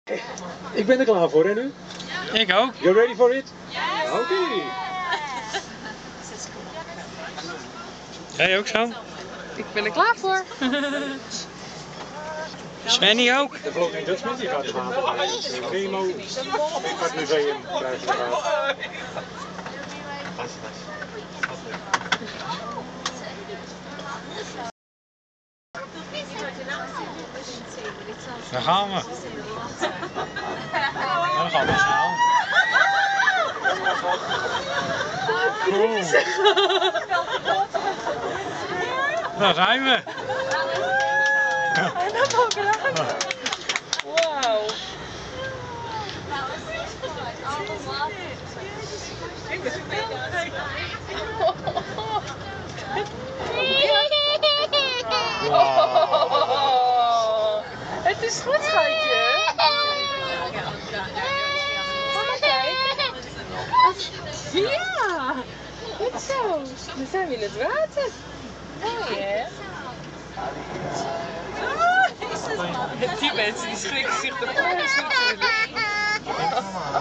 Ik ben er klaar voor, en u? Ik ook. You ready for it? Ja. Oké. Jij ook zo? Ik ben er klaar voor. Svenny ook? De Floating Dutchman die gaat water bij het Remo Museum krijgen we daar. Daar gaan we. Dan gaan we snel. Daar zijn we. Wauw. Het is goed, schatje. Mama, kijk. Ja, goed zo. Dan zijn we in het water. Mooi, hè? Die mensen die schrikken zich de pols natuurlijk.